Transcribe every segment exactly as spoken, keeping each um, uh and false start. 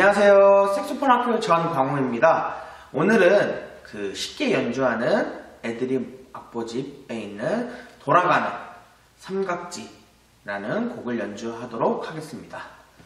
안녕하세요. 색소폰 학교 전광호입니다. 오늘은 그 쉽게 연주하는 애드립 악보집에 있는 돌아가는 삼각지라는 곡을 연주하도록 하겠습니다.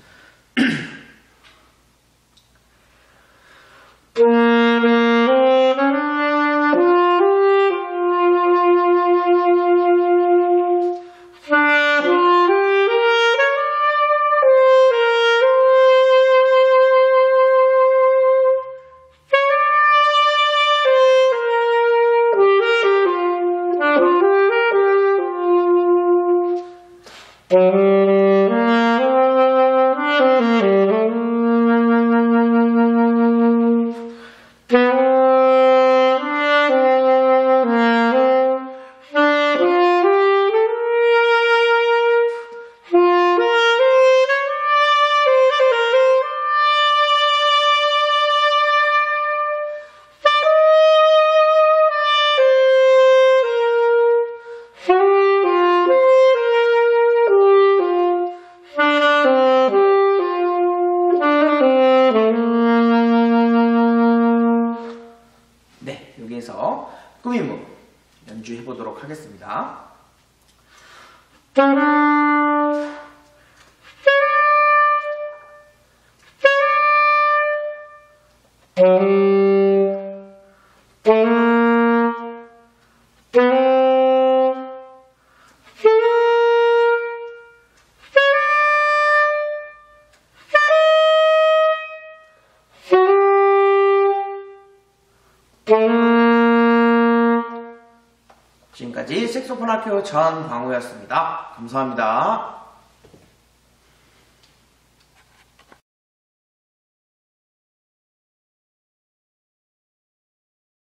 네, 여기에서 꾸미무 연주해 보도록 하겠습니다. 지금까지 색소폰 학교 전광호였습니다. 감사합니다.